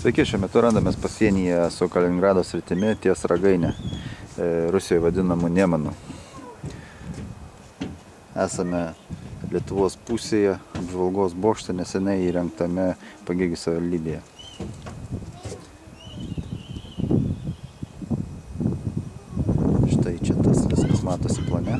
Sveiki, šiuo metu randamės pasienyje su Kaliningrado sritimi ties Ragaine, Rusijoje vadinamu Nemanu. Esame Lietuvos pusėje, apžvalgos bokšte neseniai įrengtame Pagėgių savivaldybėje. Štai čia tas viskas matosi plane.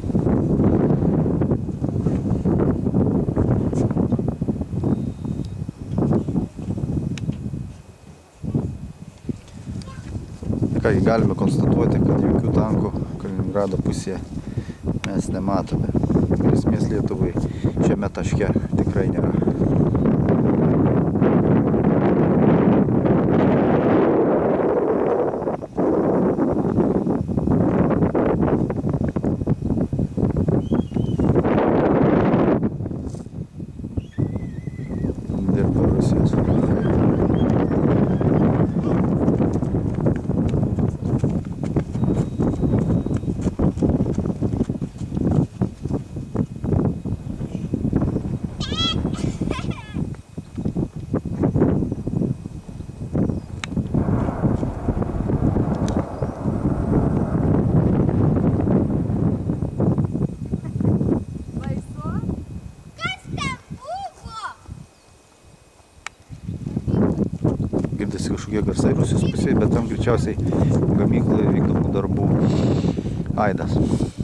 Kągi, galime konstatuoti, kad jokių tankų Kaliningrado pusėje mes nematome. Grėsmės Lietuvai šiame taške tikrai nėra. Dirba Rusijos valdžia. Girdisi kažkokie garsai Rusijos pusėje, bet tam greičiausiai gamykloje vykdomų darbų aidas.